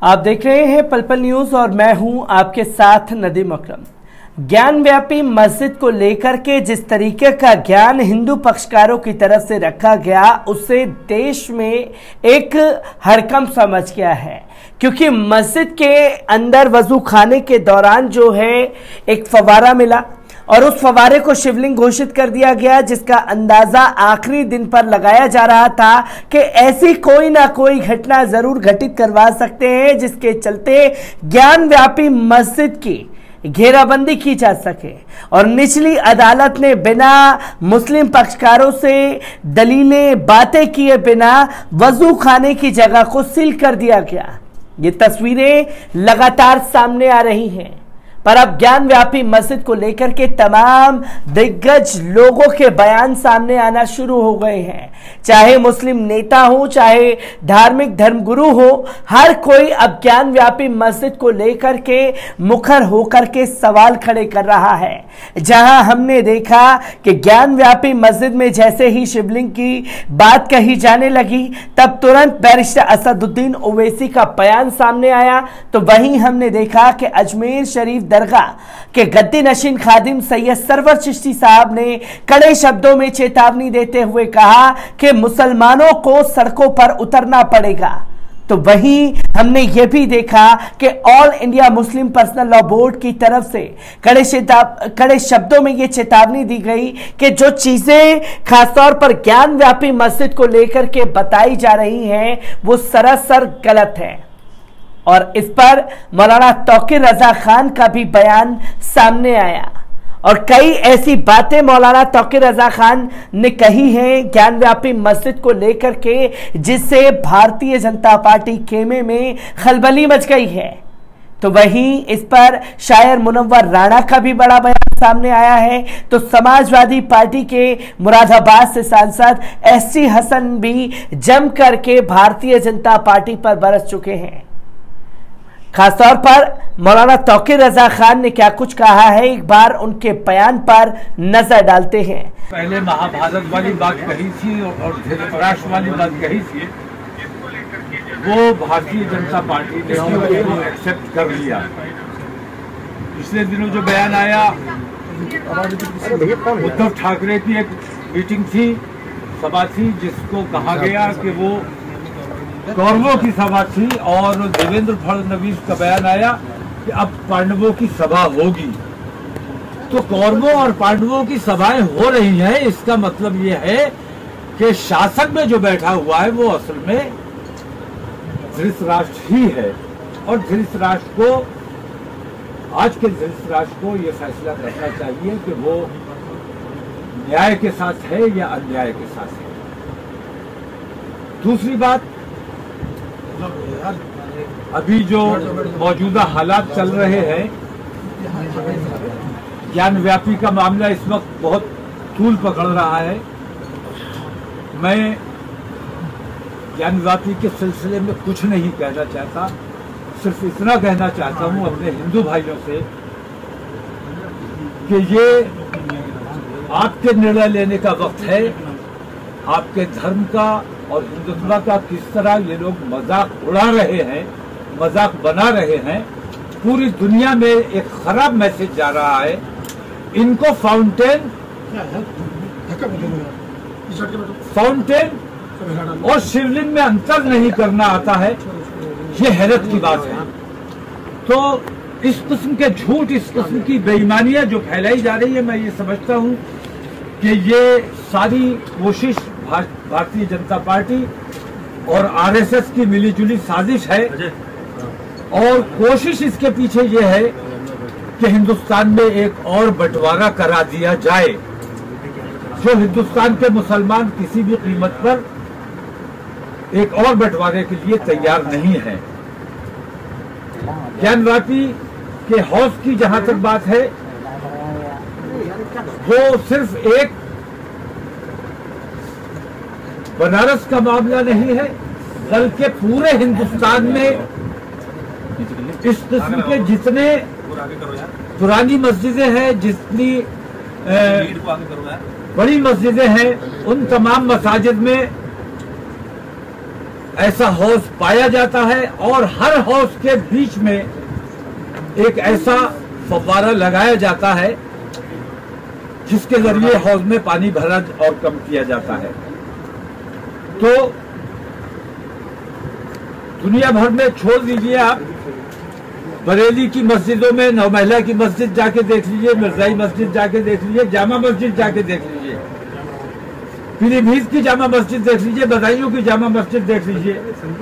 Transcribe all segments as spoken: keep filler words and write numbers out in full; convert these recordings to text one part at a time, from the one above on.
आप देख रहे हैं पल पल न्यूज और मैं हूं आपके साथ नदीम अकरम। ज्ञान व्यापी मस्जिद को लेकर के जिस तरीके का ज्ञान हिंदू पक्षकारों की तरफ से रखा गया उससे देश में एक हड़कंप समझ गया है, क्योंकि मस्जिद के अंदर वजू खाने के दौरान जो है एक फवारा मिला और उस फवारे को शिवलिंग घोषित कर दिया गया, जिसका अंदाजा आखिरी दिन पर लगाया जा रहा था कि ऐसी कोई ना कोई घटना जरूर घटित करवा सकते हैं जिसके चलते ज्ञान व्यापी मस्जिद की घेराबंदी की जा सके। और निचली अदालत ने बिना मुस्लिम पक्षकारों से दलीलें बातें किए बिना वजू खाने की जगह को सील कर दिया गया। ये तस्वीरें लगातार सामने आ रही हैं, पर अब ज्ञान व्यापी मस्जिद को लेकर के तमाम दिग्गज लोगों के बयान सामने आना शुरू हो गए हैं। चाहे मुस्लिम नेता हो, चाहे धार्मिक धर्मगुरु हो, हर कोई अब ज्ञान व्यापी मस्जिद को लेकर के मुखर होकर के सवाल खड़े कर रहा है। जहां हमने देखा कि ज्ञान व्यापी मस्जिद में जैसे ही शिवलिंग की बात कही जाने लगी, तब तुरंत बैरिस्टर असदुद्दीन ओवैसी का बयान सामने आया। तो वहीं हमने देखा कि अजमेर शरीफ दरगाह के गद्दी नशीन खादिम सैयद सरवर चिश्ती साहब ने कड़े शब्दों में चेतावनी देते हुए कहा कि मुसलमानों को सड़कों पर उतरना पड़ेगा। तो वहीं हमने यह भी देखा कि All India Muslim personal law board की तरफ से कड़े कड़े शब्दों में यह चेतावनी दी गई कि जो चीजें खासतौर पर ज्ञान व्यापी मस्जिद को लेकर के बताई जा रही हैं वो सरासर गलत है। और इस पर मौलाना तौकीर रजा खान का भी बयान सामने आया और कई ऐसी बातें मौलाना तौकीर रजा खान ने कही हैं ज्ञान व्यापी मस्जिद को लेकर के, जिससे भारतीय जनता पार्टी खेमे में खलबली मच गई है। तो वहीं इस पर शायर मुनव्वर राणा का भी बड़ा बयान सामने आया है। तो समाजवादी पार्टी के मुरादाबाद से सांसद एस सी हसन भी जम करके भारतीय जनता पार्टी पर बरस चुके हैं। खासतौर पर मौलाना तौकीर रजा खान ने क्या कुछ कहा है, एक बार उनके बयान पर नजर डालते हैं। पहले महाभारत वाली बात कही थी और धृतराष्ट्र वाली बात कही थी, वो भारतीय जनता पार्टी ने एक्सेप्ट कर लिया। पिछले दिनों जो बयान आया, उद्धव ठाकरे की एक मीटिंग थी, सभा थी, जिसको कहा गया कि वो कौरवों की सभा थी, और देवेंद्र फडणवीस का बयान आया कि अब पांडवों की सभा होगी। तो कौरवों और पांडवों की सभाएं हो रही हैं, इसका मतलब ये है कि शासन में जो बैठा हुआ है वो असल में धृतराष्ट्र ही है। और धृतराष्ट्र को, आज के धृतराष्ट्र को ये फैसला करना चाहिए कि वो न्याय के साथ है या अन्याय के साथ है। दूसरी बात, अभी जो मौजूदा हालात चल रहे हैं, ज्ञान व्यापी का मामला इस वक्त बहुत तूल पकड़ रहा है। मैं ज्ञान व्यापी के सिलसिले में कुछ नहीं कहना चाहता, सिर्फ इतना कहना चाहता हूं अपने हिंदू भाइयों से कि ये आपके निर्णय लेने का वक्त है। आपके धर्म का और हिंदुत्व का किस तरह ये लोग मजाक उड़ा रहे हैं, मजाक बना रहे हैं, पूरी दुनिया में एक खराब मैसेज जा रहा है। इनको फाउंटेन फाउंटेन और शिवलिंग में अंतर नहीं करना आता है, ये हैरत की बात है। तो इस किस्म के झूठ, इस किस्म की बेईमानियां जो फैलाई जा रही है, मैं ये समझता हूं कि ये सारी कोशिश भारतीय जनता पार्टी और आरएसएस की मिलीजुली साजिश है। और कोशिश इसके पीछे ये है कि हिंदुस्तान में एक और बंटवारा करा दिया जाए, जो हिंदुस्तान के मुसलमान किसी भी कीमत पर एक और बंटवारे के लिए तैयार नहीं है। ज्ञान व्यापी के हौफ की जहां तक बात है, वो सिर्फ एक बनारस का मामला नहीं है, बल्कि पूरे हिंदुस्तान में इस किस्म के जितने पुरानी मस्जिदें हैं, जितनी बड़ी मस्जिदें हैं, उन तमाम मसाजिद में ऐसा हौज पाया जाता है और हर हौज के बीच में एक ऐसा फव्वारा लगाया जाता है जिसके जरिए हौज में पानी भरा और कम किया जाता है। तो दुनिया भर में छोड़ दीजिए, आप बरेली की मस्जिदों में नौमहला की मस्जिद जाके देख लीजिए, मिर्जाई मस्जिद जाके देख लीजिए, जामा मस्जिद जाके देख लीजिए, पीलीभीत की जामा मस्जिद देख लीजिए, बदायूं की जामा मस्जिद देख लीजिए।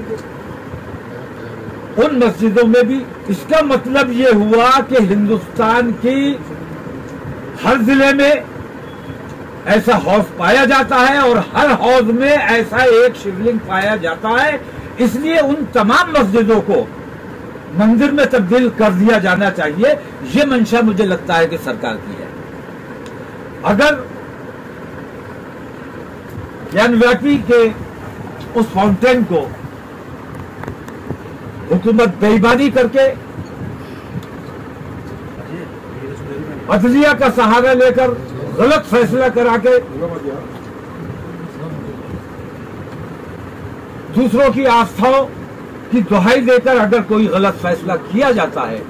उन मस्जिदों में भी इसका मतलब ये हुआ कि हिंदुस्तान की हर जिले में ऐसा हौज पाया जाता है और हर हौज में ऐसा एक शिवलिंग पाया जाता है। इसलिए उन तमाम मस्जिदों को मंदिर में तब्दील कर दिया जाना चाहिए। ये मंशा मुझे लगता है कि सरकार की है। अगर ज्ञानव्यापी के उस फाउंटेन को हुकूमत बेईमानी करके अदलिया का सहारा लेकर गलत फैसला करा के दूसरों की आस्थाओं की दुहाई देकर अगर कोई गलत फैसला किया जाता है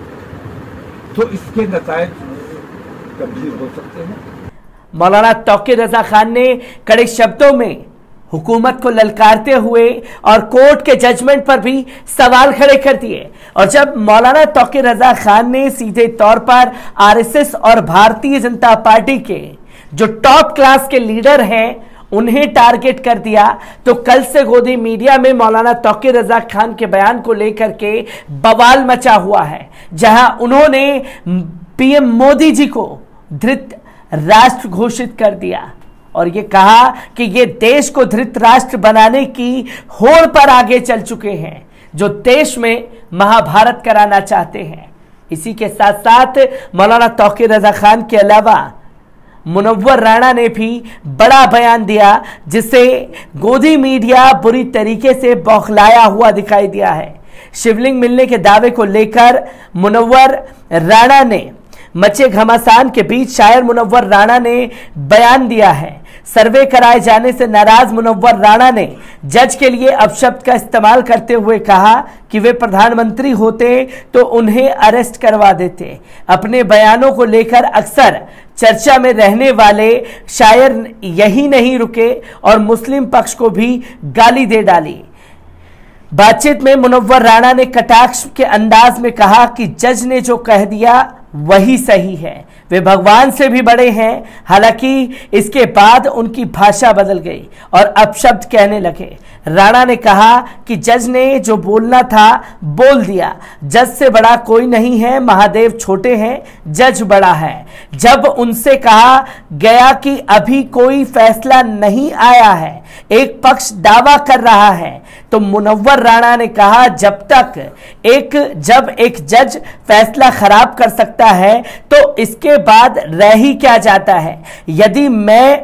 तो इसके नतायज गंभीर हो सकते हैं। मौलाना तौकीर रजा खान ने कड़े शब्दों में हुकूमत को ललकारते हुए और कोर्ट के जजमेंट पर भी सवाल खड़े कर दिए। और जब मौलाना तौकीर रजा खान ने सीधे तौर पर आरएसएस और भारतीय जनता पार्टी के जो टॉप क्लास के लीडर हैं उन्हें टारगेट कर दिया, तो कल से गोदी मीडिया में मौलाना तौकीर रजा खान के बयान को लेकर के बवाल मचा हुआ है, जहां उन्होंने पीएम मोदी जी को धृत राष्ट्र घोषित कर दिया और ये कहा कि ये देश को धृत राष्ट्र बनाने की होड़ पर आगे चल चुके हैं, जो देश में महाभारत कराना चाहते हैं। इसी के साथ साथ मौलाना तौकीर रजा खान के अलावा मुनव्वर राणा ने भी बड़ा बयान दिया, जिसे गोदी मीडिया बुरी तरीके से बौखलाया हुआ दिखाई दिया है। शिवलिंग मिलने के दावे को लेकर मुनव्वर राणा ने मचे घमासान के बीच शायर मुनव्वर राणा ने बयान दिया है। सर्वे कराए जाने से नाराज मुनव्वर राणा ने जज के लिए अपशब्द का इस्तेमाल करते हुए कहा कि वे प्रधानमंत्री होते तो उन्हें अरेस्ट करवा देते। अपने बयानों को लेकर अक्सर चर्चा में रहने वाले शायर यही नहीं रुके और मुस्लिम पक्ष को भी गाली दे डाली। बातचीत में मुनव्वर राणा ने कटाक्ष के अंदाज में कहा कि जज ने जो कह दिया वही सही है, वे भगवान से भी बड़े हैं। हालांकि इसके बाद उनकी भाषा बदल गई और अपशब्द कहने लगे। राणा ने कहा कि जज ने जो बोलना था बोल दिया, जज से बड़ा कोई नहीं है, महादेव छोटे हैं, जज बड़ा है। जब उनसे कहा गया कि अभी कोई फैसला नहीं आया है, एक पक्ष दावा कर रहा है, तो मुनव्वर राणा ने कहा जब तक एक जब एक जज फैसला खराब कर सकता है तो इसके बाद रह ही क्या जाता है। यदि मैं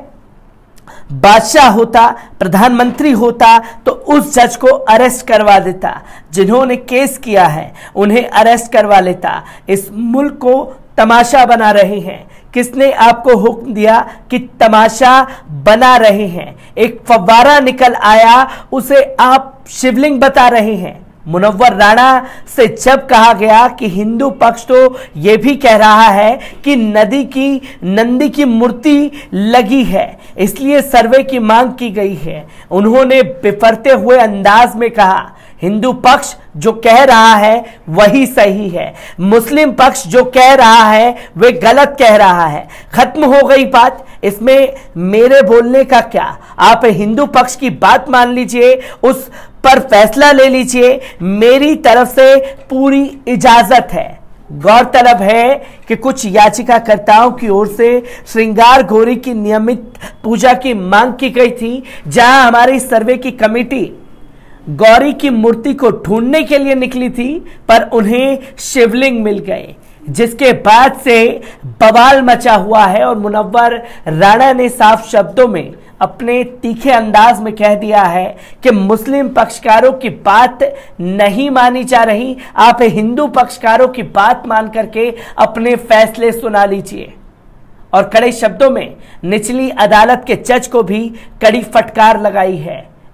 बादशाह होता, प्रधानमंत्री होता, तो उस जज को अरेस्ट करवा देता, जिन्होंने केस किया है उन्हें अरेस्ट करवा लेता। इस मुल्क को तमाशा बना रहे हैं। किसने आपको हुक्म दिया कि तमाशा बना रहे हैं? एक फव्वारा निकल आया, उसे आप शिवलिंग बता रहे हैं। मुनव्वर राणा से जब कहा गया कि हिंदू पक्ष तो यह भी कह रहा है कि नदी की नंदी की मूर्ति लगी है, इसलिए सर्वे की मांग की गई है। उन्होंने बिफरते हुए अंदाज में कहा हिंदू पक्ष जो कह रहा है वही सही है, मुस्लिम पक्ष जो कह रहा है वे गलत कह रहा है। खत्म हो गई बात, इसमें मेरे बोलने का क्या। आप हिंदू पक्ष की बात मान लीजिए, उस पर फैसला ले लीजिए, मेरी तरफ से पूरी इजाजत है। गौरतलब है कि कुछ याचिकाकर्ताओं की ओर से श्रृंगार गौरी की नियमित पूजा की मांग की गई थी, जहां हमारी सर्वे की कमेटी गौरी की मूर्ति को ढूंढने के लिए निकली थी, पर उन्हें शिवलिंग मिल गए, जिसके बाद से बवाल मचा हुआ है। और मुनव्वर राणा ने साफ शब्दों में अपने तीखे अंदाज में कह दिया है कि मुस्लिम पक्षकारों की बात नहीं मानी जा रही, आप हिंदू पक्षकारों की बात मान करके अपने फैसले सुना लीजिए। और कड़े शब्दों में निचली अदालत के जज को भी कड़ी फटकार लगाई है।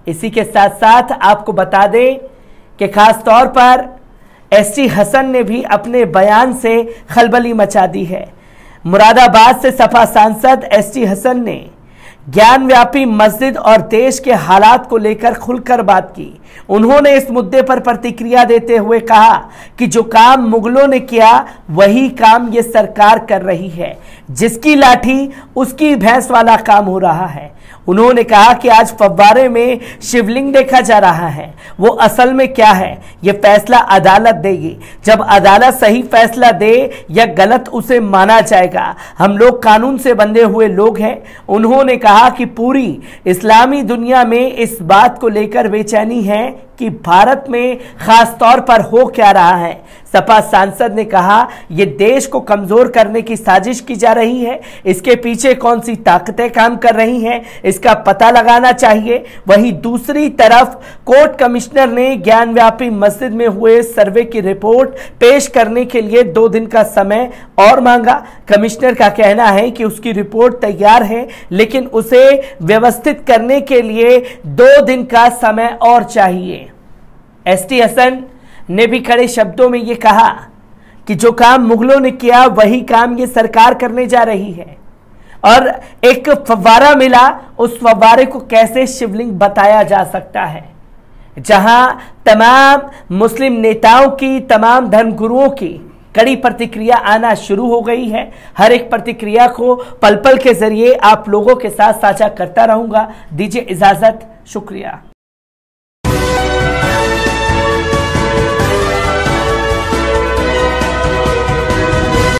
इसी के साथ साथ आपको बता दें कि खास तौर पर एसटी हसन ने भी अपने बयान से खलबली मचा दी है। मुरादाबाद से सपा सांसद एसटी हसन ने ज्ञानव्यापी मस्जिद और देश के हालात को लेकर खुलकर बात की। उन्होंने इस मुद्दे पर प्रतिक्रिया देते हुए कहा कि जो काम मुगलों ने किया वही काम ये सरकार कर रही है, जिसकी लाठी उसकी भैंस वाला काम हो रहा है। उन्होंने कहा कि आज फव्वारे में शिवलिंग देखा जा रहा है, वो असल में क्या है ये फैसला अदालत देगी। जब अदालत सही फैसला दे या गलत उसे माना जाएगा। हम लोग कानून से बंधे हुए लोग हैं। उन्होंने कहा कि पूरी इस्लामी दुनिया में इस बात को लेकर बेचैनी है कि भारत में खास तौर पर हो क्या रहा है। सपा सांसद ने कहा यह देश को कमजोर करने की साजिश की जा रही है, इसके पीछे कौन सी ताकतें काम कर रही हैं इसका पता लगाना चाहिए। वहीं दूसरी तरफ कोर्ट कमिश्नर ने ज्ञानव्यापी मस्जिद में हुए सर्वे की रिपोर्ट पेश करने के लिए दो दिन का समय और मांगा। कमिश्नर का कहना है कि उसकी रिपोर्ट तैयार है, लेकिन उसे व्यवस्थित करने के लिए दो दिन का समय और चाहिए। एसटी हसन ने भी कड़े शब्दों में यह कहा कि जो काम मुगलों ने किया वही काम ये सरकार करने जा रही है। और एक फव्वारा मिला, उस फव्वारे को कैसे शिवलिंग बताया जा सकता है। जहां तमाम मुस्लिम नेताओं की, तमाम धर्मगुरुओं की कड़ी प्रतिक्रिया आना शुरू हो गई है। हर एक प्रतिक्रिया को पल पल के जरिए आप लोगों के साथ साझा करता रहूंगा। दीजिए इजाजत, शुक्रिया।